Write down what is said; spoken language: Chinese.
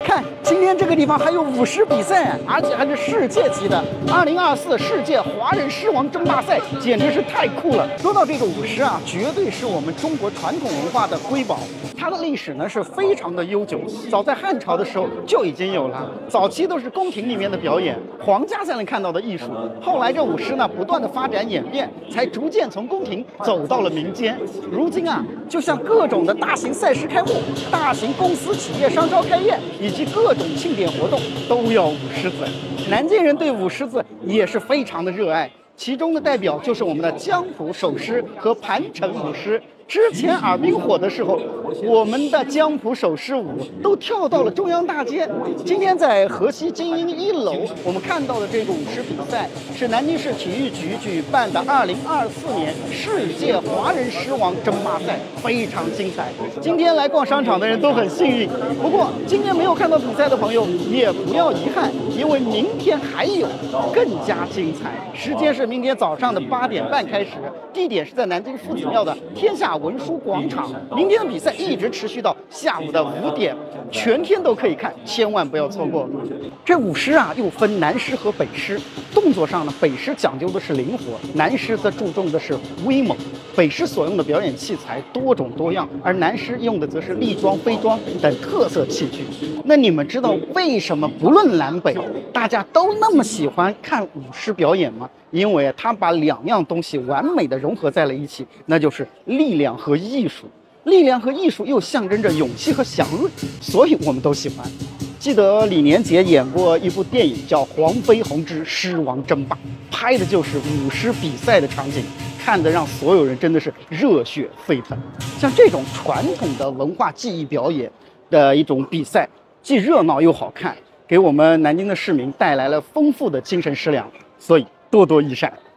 看，今天这个地方还有舞狮比赛，而且还是世界级的2024世界华人狮王争霸赛，简直是太酷了。说到这个舞狮啊，绝对是我们中国传统文化的瑰宝。它的历史呢是非常的悠久，早在汉朝的时候就已经有了。早期都是宫廷里面的表演，皇家才能看到的艺术。后来这舞狮呢不断的发展演变，才逐渐从宫廷走到了民间。如今啊，就像各种的大型赛事开幕、大型公司企业商超开业，以及各种庆典活动都要舞狮子。南京人对舞狮子也是非常的热爱，其中的代表就是我们的江浦手狮和盘城舞狮。之前尔滨火的时候，我们的江浦手狮舞都跳到了中央大街。今天在河西精英1楼，我们看到的这个舞狮比赛是南京市体育局举办的2024年世界华人狮王争霸赛，非常精彩。今天来逛商场的人都很幸运，不过今天没有看到比赛的朋友也不要遗憾，因为明天还有更加精彩。时间是明天早上的8点半开始，地点是在南京夫子庙的天下文书广场。明天的比赛一直持续到下午的5点，全天都可以看，千万不要错过。这舞狮啊，又分南狮和北狮。动作上呢，北狮讲究的是灵活，南狮则注重的是威猛。北狮所用的表演器材多种多样，而南狮用的则是立桩、飞桩等特色器具。那你们知道为什么不论南北，大家都那么喜欢看舞狮表演吗？因为它把2样东西完美的融合在了一起，那就是力量和艺术。力量和艺术又象征着勇气和祥瑞，所以我们都喜欢。记得李连杰演过一部电影叫《黄飞鸿之狮王争霸》，拍的就是舞狮比赛的场景，看得让所有人真的是热血沸腾。像这种传统的文化技艺表演的一种比赛，既热闹又好看，给我们南京的市民带来了丰富的精神食粮，所以多多益善。